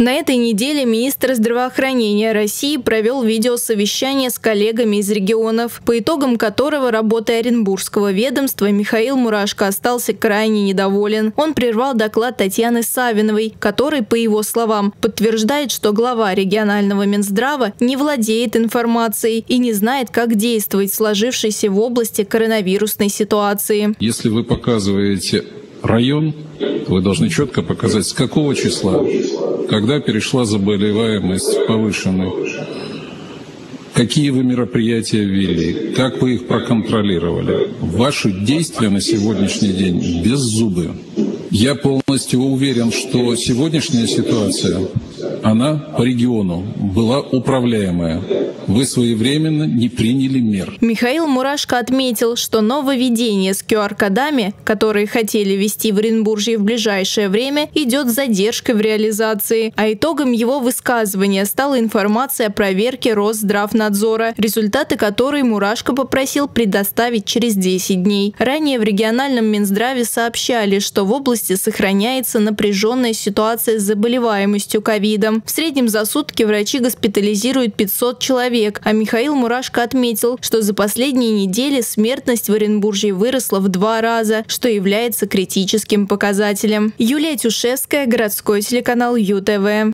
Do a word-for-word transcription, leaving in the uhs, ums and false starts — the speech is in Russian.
На этой неделе министр здравоохранения России провел видеосовещание с коллегами из регионов, по итогам которого работой Оренбургского ведомства Михаил Мурашко остался крайне недоволен. Он прервал доклад Татьяны Савиновой, который, по его словам, подтверждает, что глава регионального Минздрава не владеет информацией и не знает, как действовать в сложившейся в области коронавирусной ситуации. Если вы показываете район, вы должны четко показать, с какого числа, когда перешла заболеваемость повышенная, какие вы мероприятия ввели, как вы их проконтролировали. Ваши действия на сегодняшний день беззубые. Я полностью уверен, что сегодняшняя ситуация, она по региону была управляемая. Вы своевременно не приняли мер. Михаил Мурашко отметил, что нововведение с ку ар кодами, которые хотели ввести в Оренбуржье в ближайшее время, идет с задержкой в реализации. А итогом его высказывания стала информация о проверке Росздравнадзора, результаты которой Мурашко попросил предоставить через десять дней. Ранее в региональном Минздраве сообщали, что в области сохраняется напряженная ситуация с заболеваемостью ковидом. В среднем за сутки врачи госпитализируют пятьсот человек. А Михаил Мурашко отметил, что за последние недели смертность в Оренбуржье выросла в два раза, что является критическим показателем. Юлия Тюшевская, городской телеканал ю тэ вэ.